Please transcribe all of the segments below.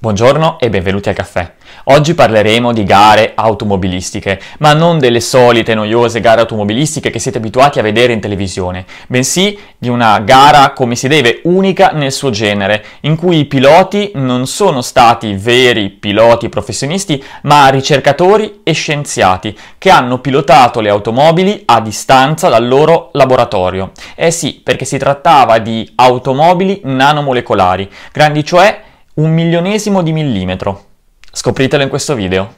Buongiorno e benvenuti al caffè. Oggi parleremo di gare automobilistiche, ma non delle solite noiose gare automobilistiche che siete abituati a vedere in televisione, bensì di una gara come si deve, unica nel suo genere, in cui i piloti non sono stati veri piloti professionisti, ma ricercatori e scienziati che hanno pilotato le automobili a distanza dal loro laboratorio. Eh sì, perché si trattava di automobili nanomolecolari, grandi cioè 1/1000 di millimetro. Scopritelo in questo video.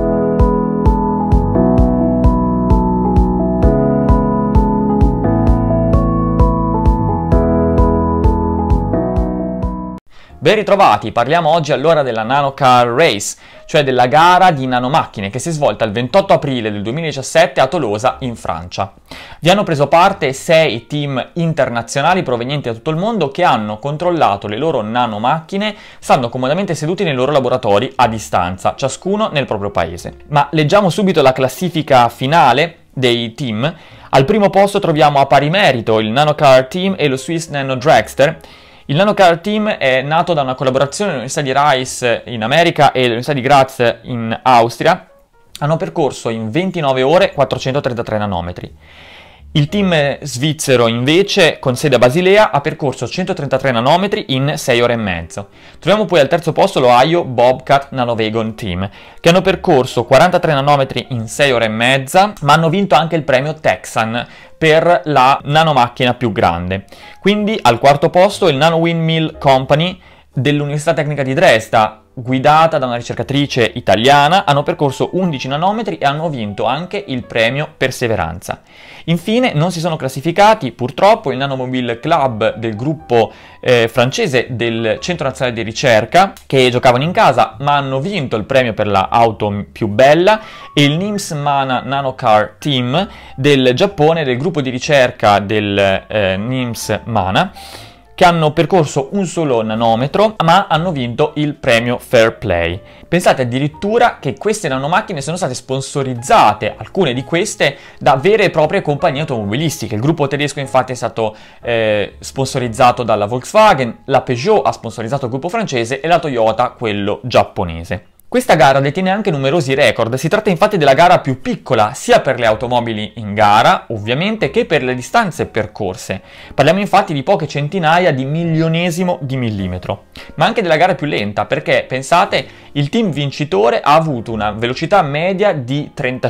Ben ritrovati, parliamo oggi allora della Nano Car Race, cioè della gara di nanomacchine che si è svolta il 28 aprile del 2017 a Tolosa in Francia. Vi hanno preso parte 6 team internazionali provenienti da tutto il mondo che hanno controllato le loro nanomacchine stando comodamente seduti nei loro laboratori a distanza, ciascuno nel proprio paese. Ma leggiamo subito la classifica finale dei team. Al primo posto troviamo a pari merito il Nano Car Team e lo Swiss Nano Dragster. Il Nano Car Team è nato da una collaborazione dell'Università di Rice in America e dell'Università di Graz in Austria. Hanno percorso in 29 ore 433 nanometri. Il team svizzero invece, con sede a Basilea, ha percorso 133 nanometri in 6 ore e mezzo. Troviamo poi al terzo posto l'Ohio Bobcat Nanowagon Team, che hanno percorso 43 nanometri in 6 ore e mezza, ma hanno vinto anche il premio Texan per la nanomacchina più grande. Quindi al quarto posto il Nano Windmill Company dell'Università Tecnica di Dresda, guidata da una ricercatrice italiana, hanno percorso 11 nanometri e hanno vinto anche il premio Perseveranza. Infine non si sono classificati purtroppo il Nanomobile Club del gruppo francese del Centro Nazionale di Ricerca, che giocavano in casa ma hanno vinto il premio per la auto più bella, e il NIMS Mana Nanocar Team del Giappone, del gruppo di ricerca del NIMS Mana, che hanno percorso un solo nanometro, ma hanno vinto il premio Fair Play. Pensate addirittura che queste nanomacchine sono state sponsorizzate, alcune di queste, da vere e proprie compagnie automobilistiche. Il gruppo tedesco infatti è stato sponsorizzato dalla Volkswagen, la Peugeot ha sponsorizzato il gruppo francese e la Toyota quello giapponese. Questa gara detiene anche numerosi record, si tratta infatti della gara più piccola sia per le automobili in gara, ovviamente, che per le distanze percorse. Parliamo infatti di poche centinaia di milionesimo di millimetro, ma anche della gara più lenta, perché, pensate, il team vincitore ha avuto una velocità media di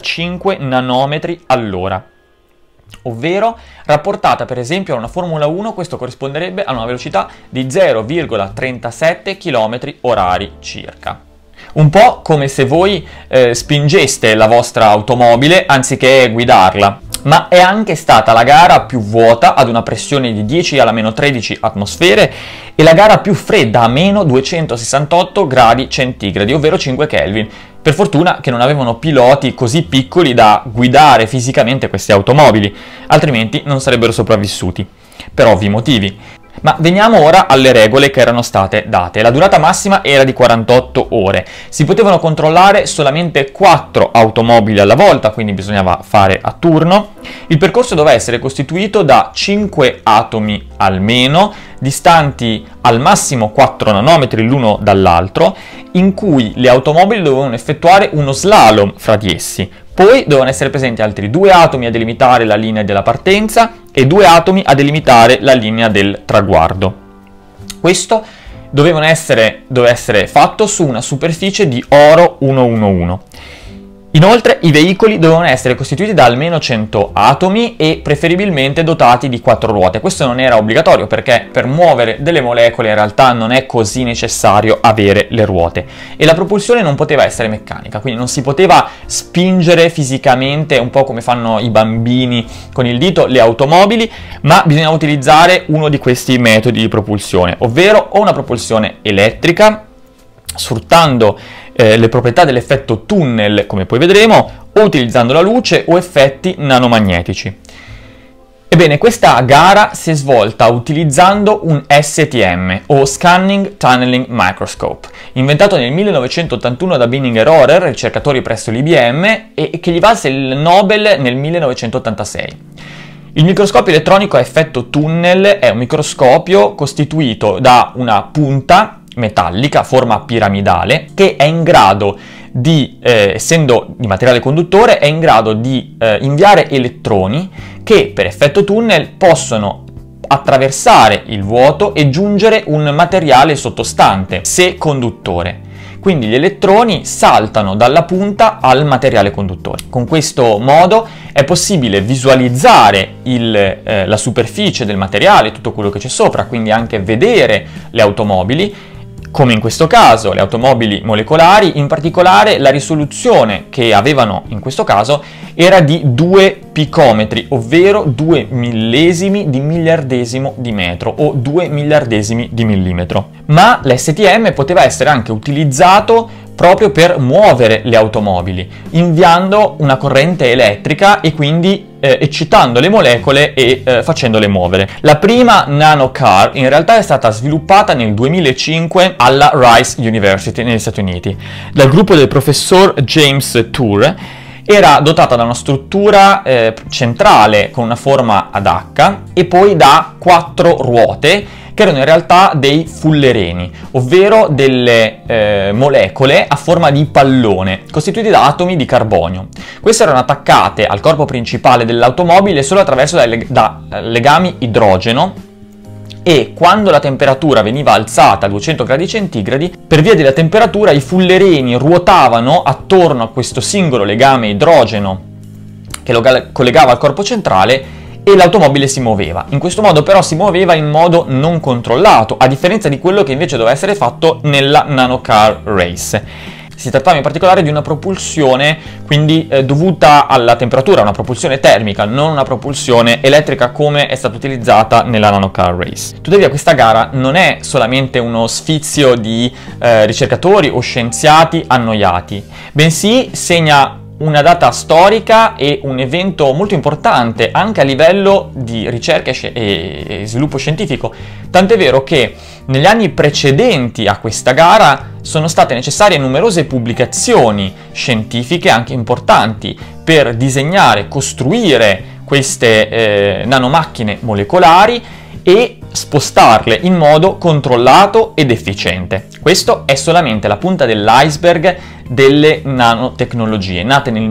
35 nanometri all'ora. Ovvero, rapportata per esempio a una Formula 1, questo corrisponderebbe a una velocità di 0,37 km/h circa. Un po' come se voi spingeste la vostra automobile anziché guidarla, ma è anche stata la gara più vuota ad una pressione di 10 alla meno 13 atmosfere e la gara più fredda a meno 268 gradi centigradi, ovvero 5 Kelvin. Per fortuna che non avevano piloti così piccoli da guidare fisicamente queste automobili, altrimenti non sarebbero sopravvissuti, per ovvi motivi. Ma veniamo ora alle regole che erano state date. La durata massima era di 48 ore. Si potevano controllare solamente 4 automobili alla volta, quindi bisognava fare a turno. Il percorso doveva essere costituito da 5 atomi almeno, distanti al massimo 4 nanometri l'uno dall'altro, in cui le automobili dovevano effettuare uno slalom fra di essi. Poi dovevano essere presenti altri 2 atomi a delimitare la linea della partenza e 2 atomi a delimitare la linea del traguardo. Questo doveva essere fatto su una superficie di oro 111. Inoltre i veicoli dovevano essere costituiti da almeno 100 atomi e preferibilmente dotati di 4 ruote. Questo non era obbligatorio perché per muovere delle molecole in realtà non è così necessario avere le ruote. E la propulsione non poteva essere meccanica, quindi non si poteva spingere fisicamente, un po' come fanno i bambini con il dito, le automobili, ma bisognava utilizzare uno di questi metodi di propulsione, ovvero o una propulsione elettrica, sfruttando le proprietà dell'effetto tunnel, come poi vedremo, o utilizzando la luce o effetti nanomagnetici. Ebbene, questa gara si è svolta utilizzando un STM, o Scanning Tunneling Microscope, inventato nel 1981 da Binning e Rohrer, ricercatori presso l'IBM, e che gli valse il Nobel nel 1986. Il microscopio elettronico a effetto tunnel è un microscopio costituito da una punta metallica a forma piramidale che è in grado di, essendo di materiale conduttore, è in grado di inviare elettroni che per effetto tunnel possono attraversare il vuoto e giungere un materiale sottostante, se conduttore. Quindi gli elettroni saltano dalla punta al materiale conduttore. Con questo modo è possibile visualizzare la superficie del materiale, tutto quello che c'è sopra, quindi anche vedere le automobili, come in questo caso le automobili molecolari. In particolare la risoluzione che avevano in questo caso era di 2 picometri, ovvero 2 millesimi di miliardesimo di metro o 2 miliardesimi di millimetro. Ma l'STM poteva essere anche utilizzato proprio per muovere le automobili, inviando una corrente elettrica e quindi eccitando le molecole e facendole muovere. La prima nanocar in realtà è stata sviluppata nel 2005 alla Rice University negli Stati Uniti dal gruppo del professor James Tour. Era dotata da una struttura centrale con una forma ad H e poi da 4 ruote che erano in realtà dei fullereni, ovvero delle molecole a forma di pallone, costituite da atomi di carbonio. Queste erano attaccate al corpo principale dell'automobile solo attraverso legami idrogeno, e quando la temperatura veniva alzata a 200 gradi centigradi, per via della temperatura i fullerini ruotavano attorno a questo singolo legame idrogeno che lo collegava al corpo centrale e l'automobile si muoveva. In questo modo però si muoveva in modo non controllato, a differenza di quello che invece doveva essere fatto nella nanocar race. Si trattava in particolare di una propulsione quindi dovuta alla temperatura, una propulsione termica, non una propulsione elettrica come è stata utilizzata nella nanocar race. Tuttavia questa gara non è solamente uno sfizio di ricercatori o scienziati annoiati, bensì segna una data storica e un evento molto importante anche a livello di ricerca e sviluppo scientifico, tant'è vero che negli anni precedenti a questa gara sono state necessarie numerose pubblicazioni scientifiche anche importanti per disegnare, costruire queste nanomacchine molecolari e spostarle in modo controllato ed efficiente. Questo è solamente la punta dell'iceberg delle nanotecnologie, nate nel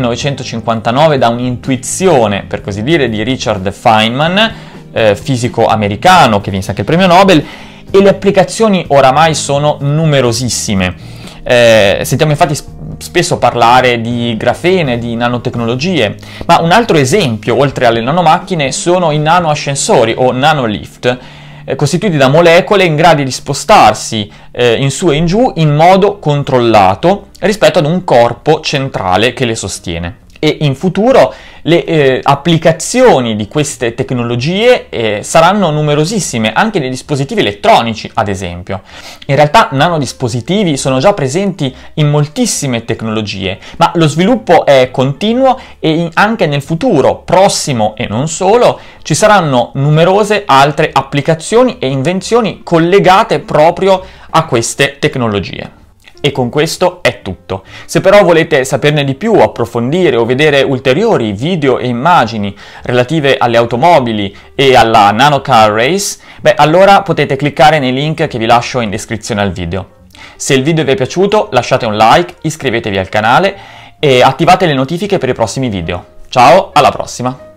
1959 da un'intuizione, per così dire, di Richard Feynman, fisico americano che vinse anche il premio Nobel, e le applicazioni oramai sono numerosissime. Sentiamo infatti spesso parlare di grafene, di nanotecnologie, ma un altro esempio, oltre alle nanomacchine, sono i nanoascensori o nanolift, costituiti da molecole in grado di spostarsi in su e in giù in modo controllato rispetto ad un corpo centrale che le sostiene. E in futuro le applicazioni di queste tecnologie saranno numerosissime, anche nei dispositivi elettronici, ad esempio. In realtà nanodispositivi sono già presenti in moltissime tecnologie, ma lo sviluppo è continuo e anche nel futuro, prossimo e non solo, ci saranno numerose altre applicazioni e invenzioni collegate proprio a queste tecnologie. E con questo è tutto. Se però volete saperne di più, approfondire o vedere ulteriori video e immagini relative alle automobili e alla nanocar race, allora potete cliccare nei link che vi lascio in descrizione al video. Se il video vi è piaciuto lasciate un like, iscrivetevi al canale e attivate le notifiche per i prossimi video. Ciao, alla prossima!